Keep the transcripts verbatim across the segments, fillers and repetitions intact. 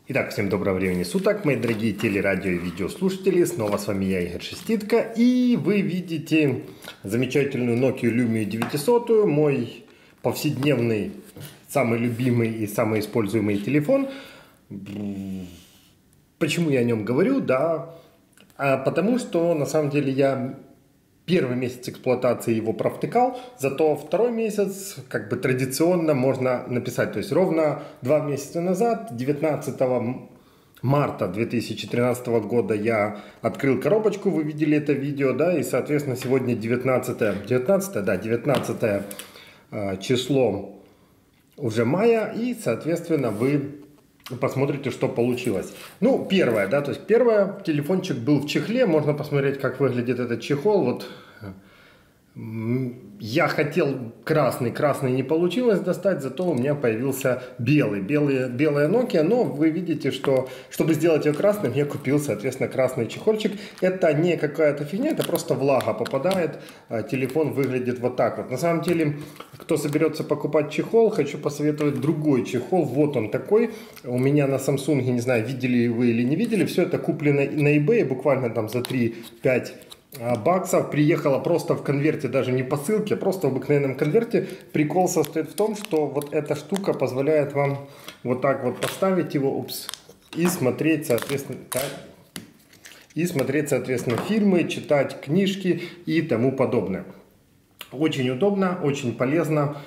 Итак, всем доброго времени суток, мои дорогие телерадио и видеослушатели. Снова с вами я, Игорь Шеститко. И вы видите замечательную Nokia Lumia девятьсот, мой повседневный, самый любимый и самый используемый телефон. Почему я о нем говорю? Да, а потому что на самом деле я первый месяц эксплуатации его провтыкал, зато второй месяц как бы традиционно можно написать. То есть ровно два месяца назад, девятнадцатого марта две тысячи тринадцатого года, я открыл коробочку, вы видели это видео, да, и соответственно сегодня девятнадцатое, девятнадцатое, да, девятнадцатое э, число уже мая, и соответственно вы посмотрите, что получилось. Ну, первое, да, то есть первое, телефончик был в чехле, можно посмотреть, как выглядит этот чехол. Вот я хотел красный, красный не получилось достать, зато у меня появился белый, белый, белая Nokia, но вы видите, что чтобы сделать ее красным, я купил, соответственно, красный чехольчик. Это не какая-то фигня, это просто влага попадает, телефон выглядит вот так вот. На самом деле, кто соберется покупать чехол, хочу посоветовать другой чехол, вот он такой, у меня на Samsung, не знаю, видели вы или не видели, все это куплено на eBay, буквально там за три-пять баксов, приехала просто в конверте, даже не посылке, а просто в обыкновенном конверте. Прикол состоит в том, что вот эта штука позволяет вам вот так вот поставить его, упс, и смотреть, соответственно, так, и смотреть, соответственно, фильмы, читать книжки и тому подобное. Очень удобно, очень полезно.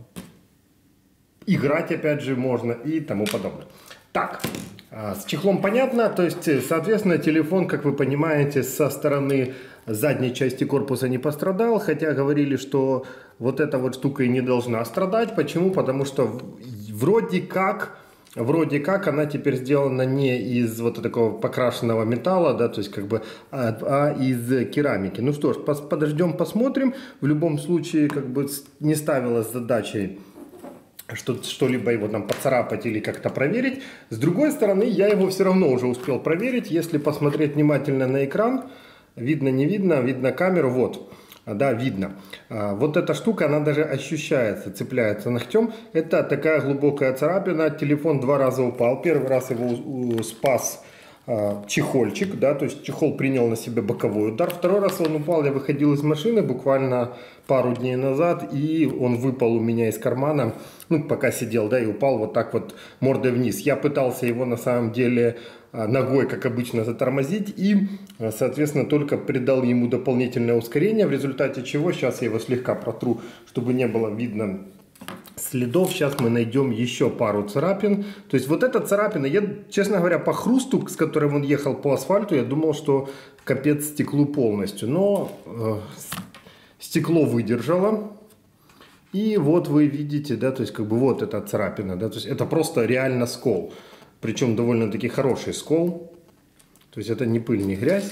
Играть, опять же, можно и тому подобное. Так, с чехлом понятно, то есть, соответственно, телефон, как вы понимаете, со стороны задней части корпуса не пострадал, хотя говорили, что вот эта вот штука и не должна страдать. Почему? Потому что вроде как, вроде как она теперь сделана не из вот такого покрашенного металла, да, то есть как бы, а, а из керамики. Ну что ж, пос, подождем, посмотрим. В любом случае, как бы не ставилась задачей что, что-либо его там поцарапать или как-то проверить. С другой стороны, я его все равно уже успел проверить. Если посмотреть внимательно на экран, видно, не видно, видно камеру, вот, да, видно. Вот эта штука, она даже ощущается, цепляется ногтем. Это такая глубокая царапина, телефон два раза упал. Первый раз его спас чехольчик, да, то есть чехол принял на себя боковой удар. Второй раз он упал, я выходил из машины буквально пару дней назад, и он выпал у меня из кармана, ну, пока сидел, да, и упал вот так вот мордой вниз. Я пытался его на самом деле ногой, как обычно, затормозить, и, соответственно, только придал ему дополнительное ускорение, в результате чего, сейчас я его слегка протру, чтобы не было видно следов. Сейчас мы найдем еще пару царапин. То есть вот эта царапина, я, честно говоря, по хрусту, с которым он ехал по асфальту, я думал, что капец стеклу полностью. Но э, стекло выдержало. И вот вы видите, да, то есть как бы вот эта царапина, да, то есть это просто реально скол. Причем довольно-таки хороший скол. То есть это не пыль, не грязь.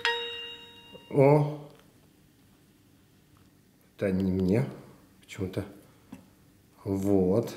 О, это не мне почему-то. Вот.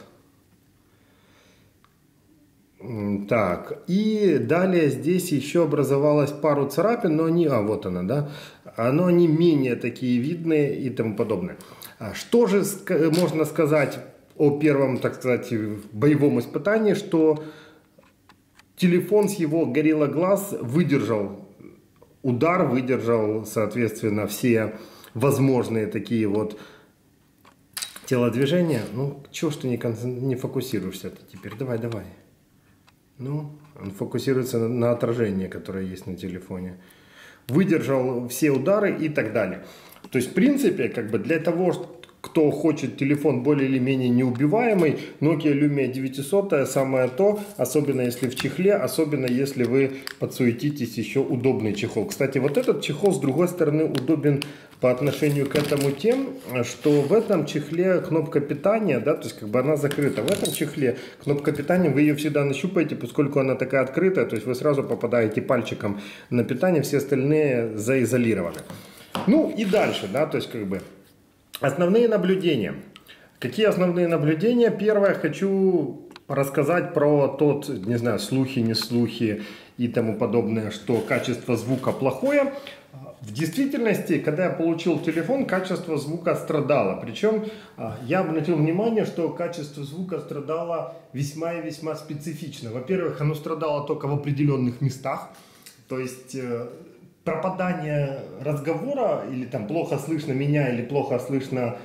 Так, и далее здесь еще образовалась пару царапин, но они, а вот она, да, но они менее такие видные и тому подобное. Что же можно сказать о первом, так сказать, боевом испытании, что телефон с его Gorilla Glass выдержал удар, выдержал, соответственно, все возможные такие вот телодвижения. Ну, чего ж ты не, не фокусируешься-то теперь? Давай, давай. Ну, он фокусируется на, на отражении, которое есть на телефоне. Выдержал все удары и так далее. То есть, в принципе, как бы для того, кто хочет телефон более или менее неубиваемый, Nokia Lumia девятьсот самое то, особенно если в чехле, особенно если вы подсуетитесь, еще удобный чехол. Кстати, вот этот чехол с другой стороны удобен по отношению к этому тем, что в этом чехле кнопка питания, да, то есть как бы она закрыта. В этом чехле кнопка питания, вы ее всегда нащупаете, поскольку она такая открытая, то есть вы сразу попадаете пальчиком на питание, все остальные заизолированы. Ну и дальше, да, то есть как бы основные наблюдения. Какие основные наблюдения? Первое, хочу рассказать про тот, не знаю, слухи, не слухи и тому подобное, что качество звука плохое. В действительности, когда я получил телефон, качество звука страдало. Причем я обратил внимание, что качество звука страдало весьма и весьма специфично. Во-первых, оно страдало только в определенных местах. То есть пропадание разговора, или там плохо слышно меня, или плохо слышно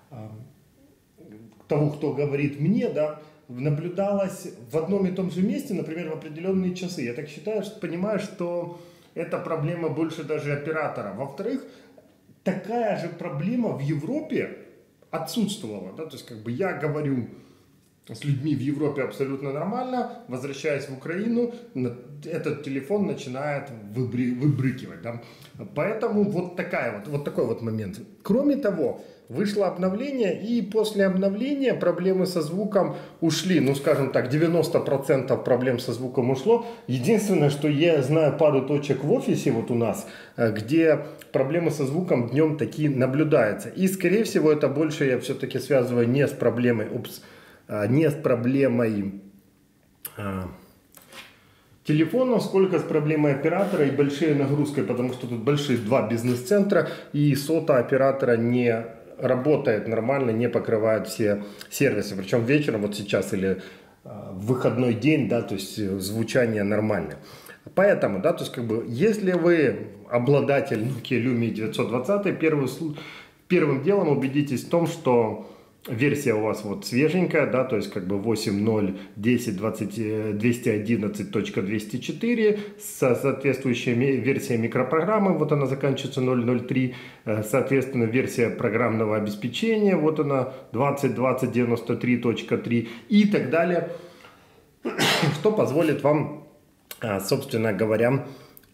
того, кто говорит мне, да, наблюдалось в одном и том же месте, например, в определенные часы. Я так считаю, что понимаю, что это проблема больше даже оператора. Во-вторых, такая же проблема в Европе отсутствовала. Да? То есть, как бы я говорю с людьми в Европе абсолютно нормально, возвращаясь в Украину, этот телефон начинает выбры- выбрыкивать. Да? Поэтому вот, такая вот, вот такой вот момент. Кроме того, вышло обновление, и после обновления проблемы со звуком ушли. Ну, скажем так, девяносто процентов проблем со звуком ушло. Единственное, что я знаю пару точек в офисе вот у нас, где проблемы со звуком днем такие наблюдаются. И, скорее всего, это больше я все-таки связываю не с проблемой, упс, не с проблемой а, телефона, сколько с проблемой оператора и большой нагрузкой, потому что тут большие два бизнес-центра, и сота оператора не работает нормально, не покрывает все сервисы. Причем вечером, вот сейчас или а, в выходной день, да, то есть звучание нормальное. Поэтому, да, то есть как бы, если вы обладатель Nokia Lumia девятьсот двадцать, первый, первым делом убедитесь в том, что версия у вас вот свеженькая, да, то есть как бы восемь ноль десять двадцать двести одиннадцать точка двести четыре со соответствующей версией микропрограммы, вот она заканчивается ноль ноль три, соответственно версия программного обеспечения, вот она двадцать двадцать девяносто три точка три и так далее, что позволит вам, собственно говоря,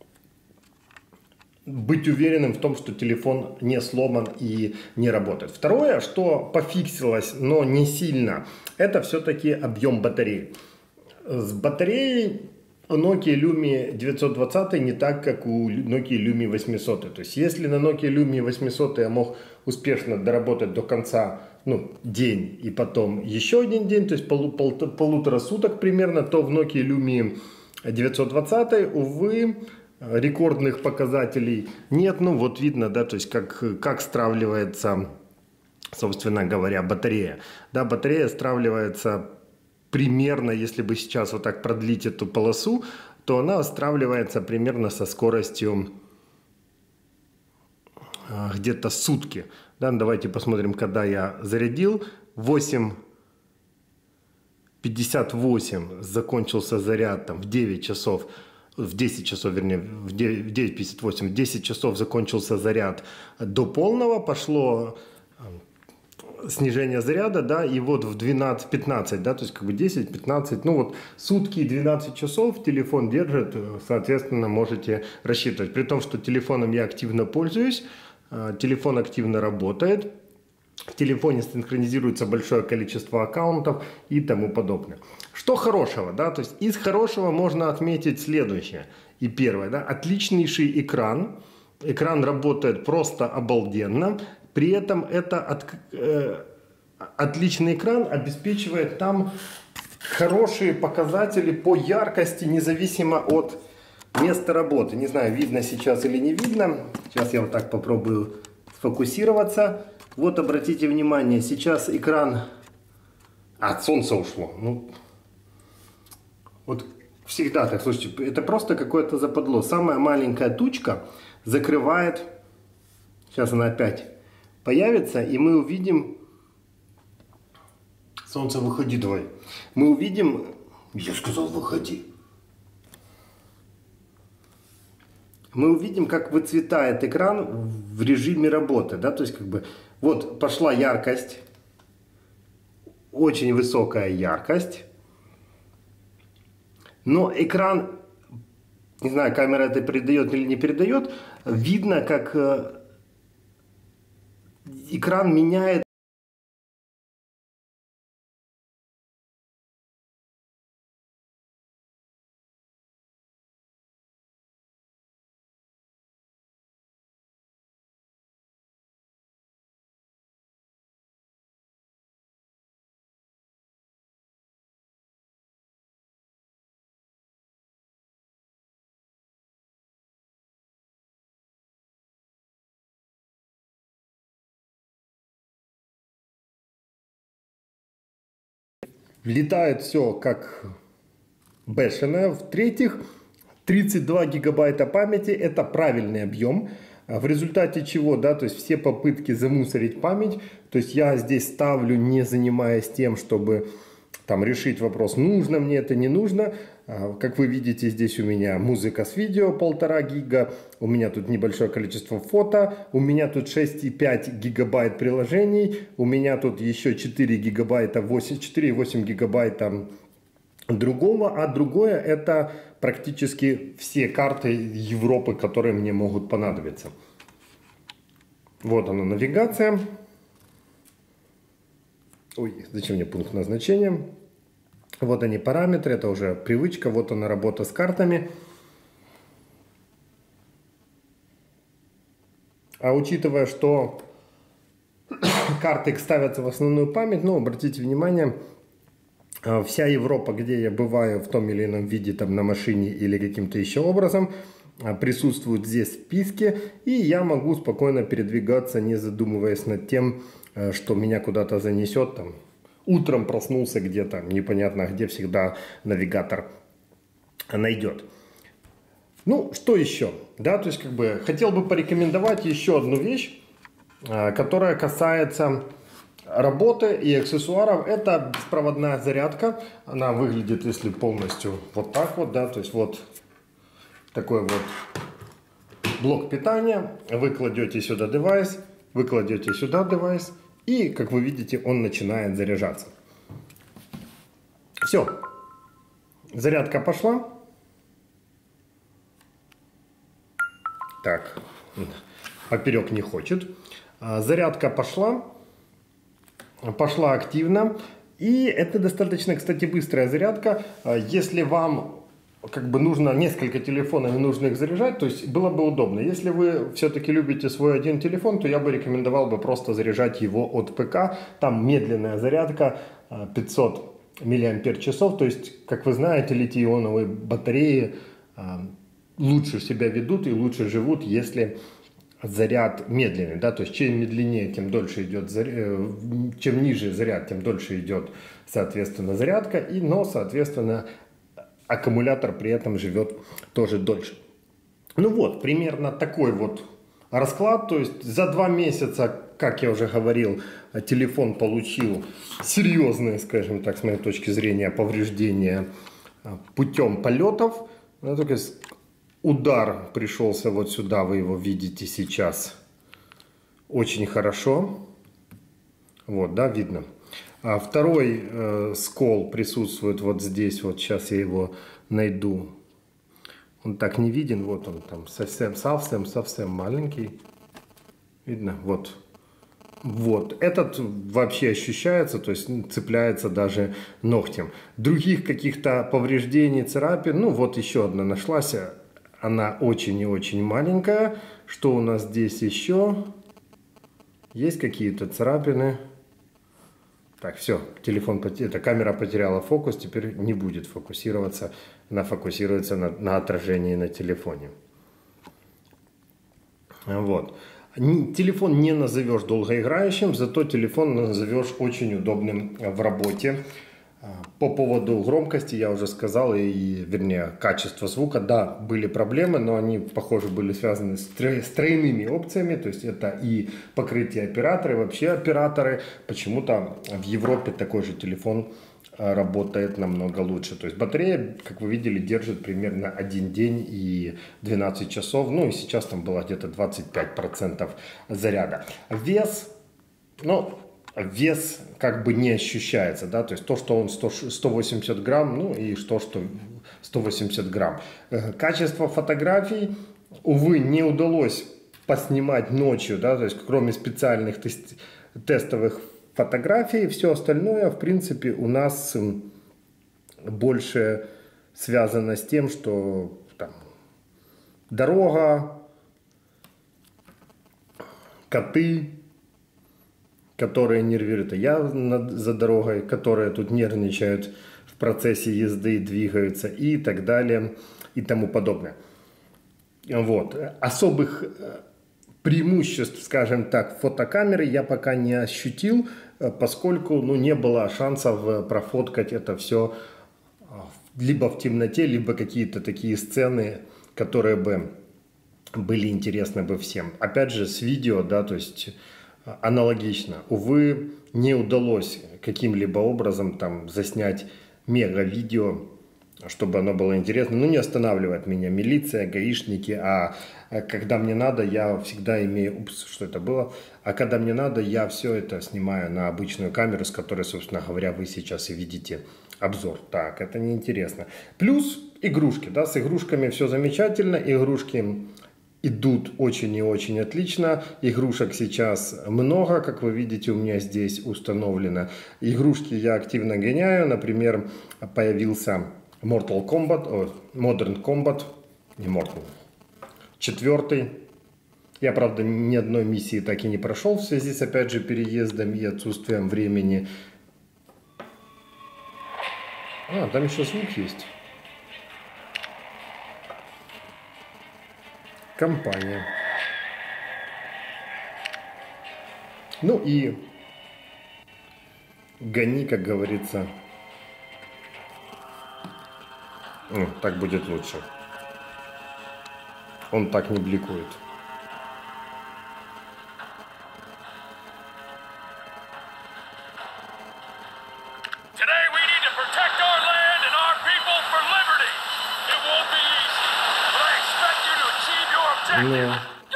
быть уверенным в том, что телефон не сломан и не работает. Второе, что пофиксилось, но не сильно, это все-таки объем батареи. С батареей у Nokia Lumia девятьсот двадцать не так, как у Nokia Lumia восемьсот. То есть, если на Nokia Lumia восемьсот я мог успешно доработать до конца, ну, день и потом еще один день, то есть полу, пол, полутора суток примерно, то в Nokia Lumia девятьсот двадцать, увы, рекордных показателей нет. Ну вот видно, да, то есть как, как стравливается, собственно говоря, батарея. Да, батарея стравливается примерно, если бы сейчас вот так продлить эту полосу, то она стравливается примерно со скоростью где-то сутки. Да, давайте посмотрим, когда я зарядил. восемь пятьдесят восемь закончился заряд, там в девять часов. В десять часов, вернее, в девять пятьдесят восемь, в десять часов закончился заряд до полного, пошло снижение заряда, да, и вот в двенадцать пятнадцать, да, то есть как бы десять пятнадцать, ну вот сутки и двенадцать часов телефон держит, соответственно, можете рассчитывать. При том, что телефоном я активно пользуюсь, телефон активно работает, в телефоне синхронизируется большое количество аккаунтов и тому подобное. Что хорошего, да, то есть из хорошего можно отметить следующее. И первое, да, отличнейший экран. Экран работает просто обалденно. При этом это от, э, отличный экран обеспечивает там хорошие показатели по яркости, независимо от места работы. Не знаю, видно сейчас или не видно. Сейчас я вот так попробую сфокусироваться. Вот обратите внимание, сейчас экран... А, от солнца ушло. Ну, вот всегда так, слушайте, это просто какое-то западло. Самая маленькая тучка закрывает... Сейчас она опять появится, и мы увидим... Солнце, выходи давай. Мы увидим... Я сказал, выходи. Мы увидим, как выцветает экран в режиме работы, да, то есть как бы вот пошла яркость, очень высокая яркость, но экран, не знаю, камера это передает или не передает, видно, как экран меняет летает все как бешеное. В-третьих, тридцать два гигабайта памяти – это правильный объем. В результате чего, да, то есть все попытки замусорить память, то есть я здесь ставлю, не занимаясь тем, чтобы там решить вопрос, нужно мне это, не нужно. Как вы видите, здесь у меня музыка с видео полтора гига, у меня тут небольшое количество фото, у меня тут шесть и пять гигабайт приложений, у меня тут еще четыре гигабайта, четыре и восемь гигабайта другого, а другое это практически все карты Европы, которые мне могут понадобиться. Вот она, навигация. Ой, зачем мне пункт назначения? Вот они параметры, это уже привычка, вот она работа с картами. А учитывая, что карты ставятся в основную память, ну, обратите внимание, вся Европа, где я бываю в том или ином виде, там на машине или каким-то еще образом, присутствует здесь в списке, и я могу спокойно передвигаться, не задумываясь над тем, что меня куда-то занесет. Там, утром проснулся где-то, непонятно где, всегда навигатор найдет. Ну, что еще? Да, то есть, как бы, хотел бы порекомендовать еще одну вещь, которая касается работы и аксессуаров. Это беспроводная зарядка. Она выглядит, если полностью вот так вот, да, то есть вот такой вот блок питания. Вы кладете сюда девайс, вы кладете сюда девайс, и, как вы видите, он начинает заряжаться. Все. Зарядка пошла. Так, поперек не хочет. Зарядка пошла. Пошла активно. И это достаточно, кстати, быстрая зарядка. Если вам как бы нужно несколько телефонов и нужно их заряжать, то есть было бы удобно. Если вы все-таки любите свой один телефон, то я бы рекомендовал бы просто заряжать его от ПК. Там медленная зарядка, пятьсот миллиампер-часов. То есть, как вы знаете, литий-ионовые батареи лучше себя ведут и лучше живут, если заряд медленный, да, то есть чем медленнее, тем дольше идет заряд, чем ниже заряд, тем дольше идет, соответственно, зарядка, и, но, соответственно, аккумулятор при этом живет тоже дольше. Ну вот, примерно такой вот расклад, то есть за два месяца, как я уже говорил, телефон получил серьезные, скажем так, с моей точки зрения, повреждения путем полетов. Ну, только удар пришелся вот сюда, вы его видите сейчас очень хорошо. Вот, да, видно. А второй э, скол присутствует вот здесь, вот сейчас я его найду. Он так не виден, вот он там совсем, совсем, совсем маленький. Видно, вот. Вот, этот вообще ощущается, то есть цепляется даже ногтем. Других каких-то повреждений, царапин, ну вот еще одна нашлась. Она очень и очень маленькая. Что у нас здесь еще? Есть какие-то царапины. Так, все, телефон, эта камера потеряла фокус, теперь не будет фокусироваться. Она фокусируется на, на отражении на телефоне. Вот. Телефон не назовешь долгоиграющим, зато телефон назовешь очень удобным в работе. По поводу громкости я уже сказал, и, вернее, качества звука, да, были проблемы, но они, похоже, были связаны с, с тройными опциями, то есть это и покрытие оператора, и вообще операторы. Почему-то в Европе такой же телефон работает намного лучше. То есть батарея, как вы видели, держит примерно один день и двенадцать часов, ну и сейчас там было где-то двадцать пять процентов заряда. Вес, ну... Вес как бы не ощущается, да, то есть то, что он сто, сто восемьдесят грамм, ну и то, что сто восемьдесят грамм. Качество фотографий, увы, не удалось поснимать ночью, да, то есть кроме специальных тест, тестовых фотографий, все остальное, в принципе, у нас больше связано с тем, что там, дорога, коты, которые нервируют, а я за дорогой, которые тут нервничают в процессе езды, двигаются и так далее и тому подобное. Вот. Особых преимуществ, скажем так, фотокамеры я пока не ощутил. поскольку ну, не было шансов профоткать это все либо в темноте, либо какие-то такие сцены, которые бы были интересны бы всем. Опять же, с видео, да, то есть аналогично. Увы, не удалось каким-либо образом там заснять мега-видео, чтобы оно было интересно. Ну, не останавливает меня милиция, гаишники, а когда мне надо, я всегда имею... Упс, что это было? А когда мне надо, я все это снимаю на обычную камеру, с которой, собственно говоря, вы сейчас и видите обзор. Так, это неинтересно. Плюс игрушки, да, с игрушками все замечательно, игрушки идут очень и очень отлично. Игрушек сейчас много, как вы видите, у меня здесь установлено. Игрушки я активно гоняю. Например, появился Mortal Kombat, о, Modern Combat, не Mortal, четвертый. Я, правда, ни одной миссии так и не прошел в связи с, опять же, переездом и отсутствием времени. А, там еще звук есть. Компания. Ну и гони, как говорится. О, так будет лучше. Он так не бликует. Ну.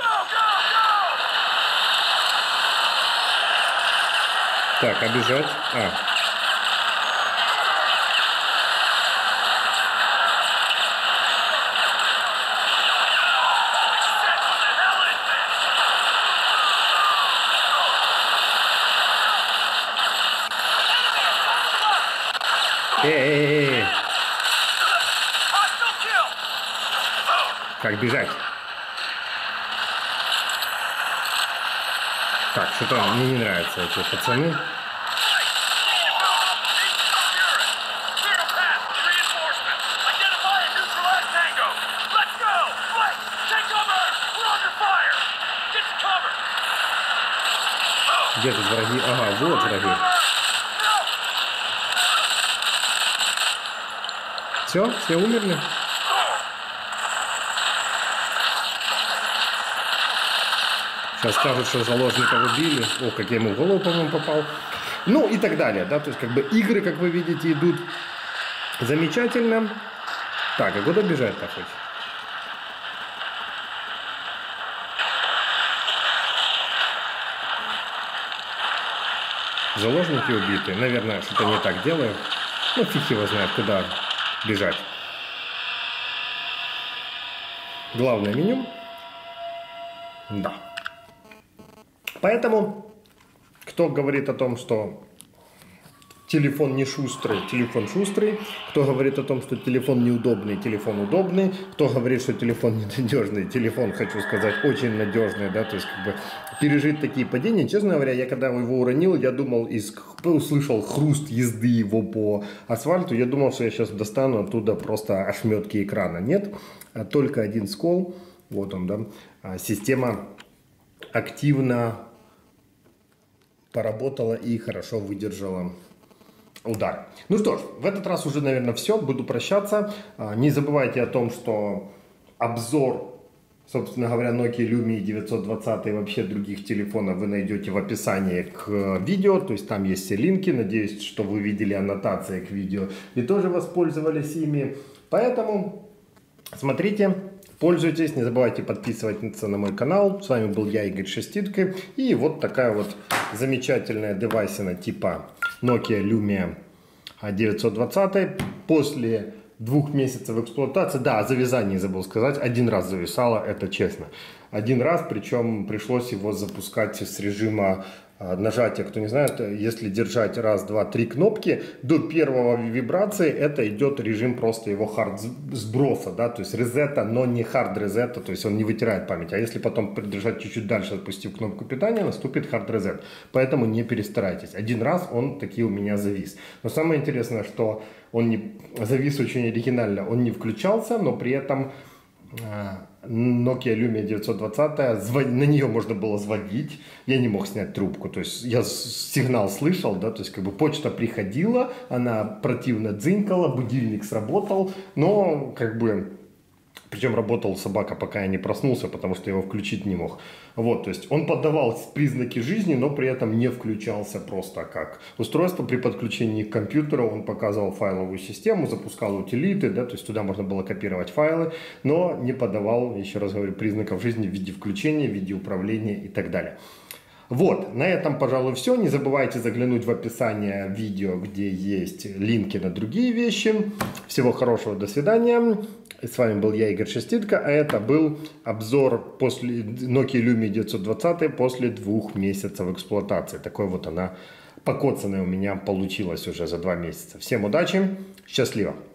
Так, обижать. А. Эй-эй-эй. Как бежать? Так, что-то мне не нравятся эти пацаны. Где тут враги? Ага, вот враги. Все, все умерли? Сейчас скажут, что заложников убили. О, как я ему в голову, по-моему, попал. Ну и так далее, да, то есть как бы игры, как вы видите, идут замечательно. Так, а куда бежать-то хоть? Заложники убиты. Наверное, что-то не так делаю. Ну, фиг его знает, куда бежать. Главное меню. Да. Поэтому, кто говорит о том, что телефон не шустрый, телефон шустрый. Кто говорит о том, что телефон неудобный, телефон удобный. Кто говорит, что телефон ненадежный, телефон, хочу сказать, очень надежный, да, то есть как бы пережить такие падения. Честно говоря, я когда его уронил, я думал, из, услышал хруст езды его по асфальту, я думал, что я сейчас достану оттуда просто ошметки экрана. Нет, только один скол, вот он, да, система активно поработала и хорошо выдержала удар. Ну что ж, в этот раз уже, наверное, все. Буду прощаться. Не забывайте о том, что обзор, собственно говоря, Nokia Lumia девятьсот двадцать и вообще других телефонов вы найдете в описании к видео. То есть там есть все линки. Надеюсь, что вы видели аннотации к видео и тоже воспользовались ими. Поэтому смотрите, пользуйтесь. Не забывайте подписываться на мой канал. С вами был я, Игорь Шеститко. И вот такая вот замечательная девайсина типа Nokia Lumia девятьсот двадцать. После двух месяцев эксплуатации, да, о завязании забыл сказать, один раз зависало, это честно. Один раз, причем пришлось его запускать с режима нажатия. Кто не знает, если держать раз, два, три кнопки, до первого вибрации это идет режим просто его хард сброса, да, то есть резета, но не хард резета, то есть он не вытирает память. А если потом придержать чуть-чуть дальше, отпустив кнопку питания, наступит хард резет. Поэтому не перестарайтесь. Один раз он таки у меня завис. Но самое интересное, что он не завис очень оригинально, он не включался, но при этом Nokia Lumia девятьсот двадцать, на нее можно было звонить, я не мог снять трубку, то есть я сигнал слышал, да, то есть как бы почта приходила, она противно дзынькала, будильник сработал, но как бы... Причем работал собака, пока я не проснулся, потому что я его включить не мог. Вот, то есть он подавал признаки жизни, но при этом не включался просто как устройство. При подключении к компьютеру он показывал файловую систему, запускал утилиты, да, то есть туда можно было копировать файлы, но не подавал, еще раз говорю, признаков жизни в виде включения, в виде управления и так далее. Вот, на этом, пожалуй, все. Не забывайте заглянуть в описание видео, где есть линки на другие вещи. Всего хорошего, до свидания. С вами был я, Игорь Шеститко, а это был обзор после Nokia Lumia девятьсот двадцать после двух месяцев эксплуатации. Такой вот она покоцанная у меня получилась уже за два месяца. Всем удачи, счастливо!